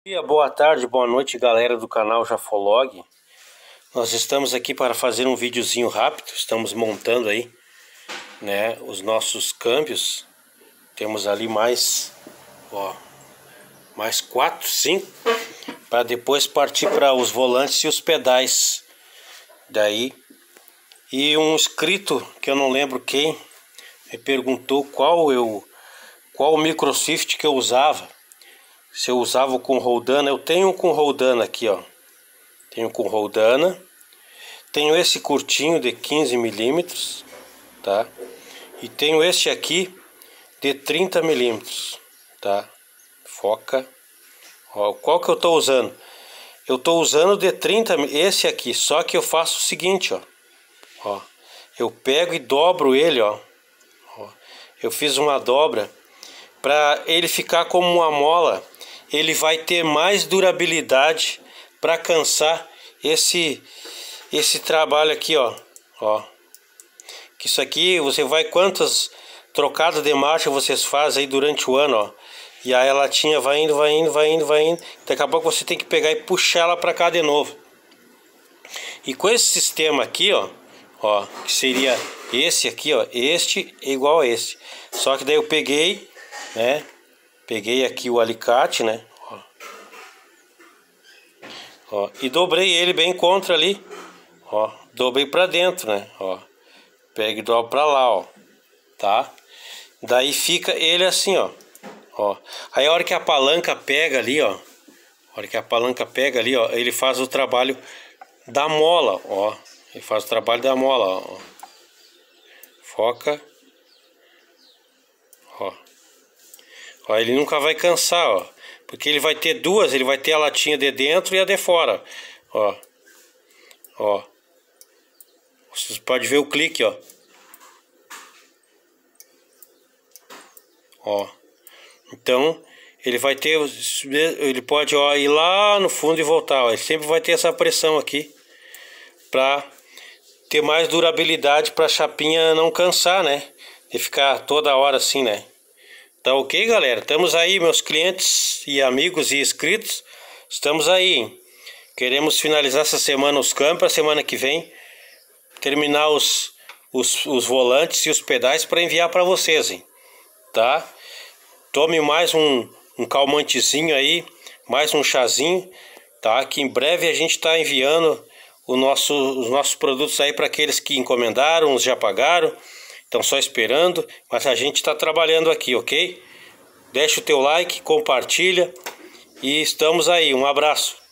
Boa tarde, boa noite, galera do canal Jafolog. Nós estamos aqui para fazer um videozinho rápido. Estamos montando aí, né, os nossos câmbios. Temos ali mais, ó, mais 4, 5, para depois partir para os volantes e os pedais. Daí, e um inscrito que eu não lembro quem me perguntou qual o microswift que eu usava. Se eu usava com Roldana. Eu tenho com Roldana aqui, ó. Tenho com Roldana. Tenho esse curtinho de 15 milímetros, tá? E tenho este aqui de 30 milímetros, tá? Foca. Ó, qual que eu tô usando? Eu tô usando de 30, esse aqui. Só que eu faço o seguinte, ó. Ó, eu pego e dobro ele, ó. Ó, eu fiz uma dobra para ele ficar como uma mola. Ele vai ter mais durabilidade para cansar esse trabalho aqui, ó. Ó, que isso aqui você vai, quantas trocadas de marcha vocês fazem aí durante o ano, ó. E aí a latinha vai indo, vai indo, vai indo, vai indo. Daqui a pouco você tem que pegar e puxar ela para cá de novo. E com esse sistema aqui, ó, ó, que seria esse aqui, ó, este é igual a esse. Só que daí eu peguei, né? Peguei aqui o alicate, né? Ó. Ó, e dobrei ele bem contra ali. Ó, dobrei para dentro, né? Ó. Pega e dobra para lá, ó. Tá? Daí fica ele assim, ó. Ó. Aí a hora que a palanca pega ali, ó. A hora que a palanca pega ali, ó, ele faz o trabalho da mola, ó. Ele faz o trabalho da mola, ó. Foca. Ó. Ó, ele nunca vai cansar, ó. Porque ele vai ter duas, ele vai ter a latinha de dentro e a de fora. Ó. Ó. Vocês podem ver o clique, ó. Ó. Então, ele vai ter, ele pode, ó, ir lá no fundo e voltar, ó. Ele sempre vai ter essa pressão aqui para ter mais durabilidade, para a chapinha não cansar, né? De ficar toda hora assim, né? Tá ok, galera? Estamos aí, meus clientes e amigos e inscritos. Estamos aí, hein? Queremos finalizar essa semana os câmbios, a semana que vem terminar os volantes e os pedais para enviar para vocês, hein? Tá? Tome mais um calmantezinho aí, mais um chazinho, tá? Que em breve a gente está enviando os nossos produtos aí para aqueles que encomendaram, uns já pagaram. Estão só esperando, mas a gente está trabalhando aqui, ok? Deixa o teu like, compartilha e estamos aí. Um abraço.